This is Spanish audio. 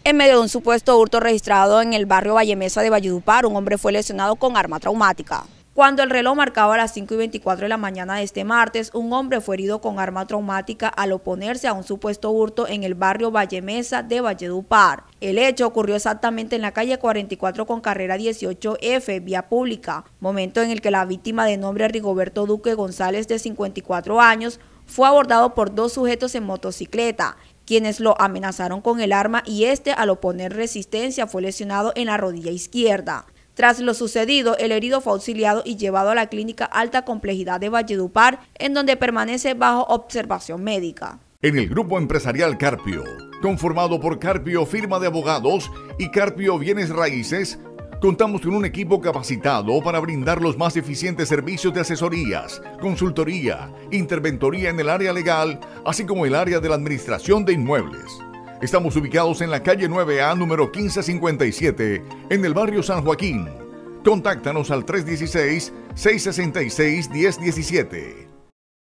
En medio de un supuesto hurto registrado en el barrio Vallemesa de Valledupar, un hombre fue lesionado con arma traumática. Cuando el reloj marcaba las 5:24 de la mañana de este martes, un hombre fue herido con arma traumática al oponerse a un supuesto hurto en el barrio Vallemesa de Valledupar. El hecho ocurrió exactamente en la calle 44 con carrera 18F, vía pública, momento en el que la víctima, de nombre Rigoberto Duque González, de 54 años, fue abordado por dos sujetos en motocicleta, quienes lo amenazaron con el arma, y al oponer resistencia fue lesionado en la rodilla izquierda. Tras lo sucedido, el herido fue auxiliado y llevado a la clínica Alta Complejidad de Valledupar, en donde permanece bajo observación médica. En el grupo empresarial Carpio, conformado por Carpio Firma de Abogados y Carpio Bienes Raíces, contamos con un equipo capacitado para brindar los más eficientes servicios de asesorías, consultoría, interventoría en el área legal, así como el área de la administración de inmuebles. Estamos ubicados en la calle 9A, número 1557, en el barrio San Joaquín. Contáctanos al 316-666-1017.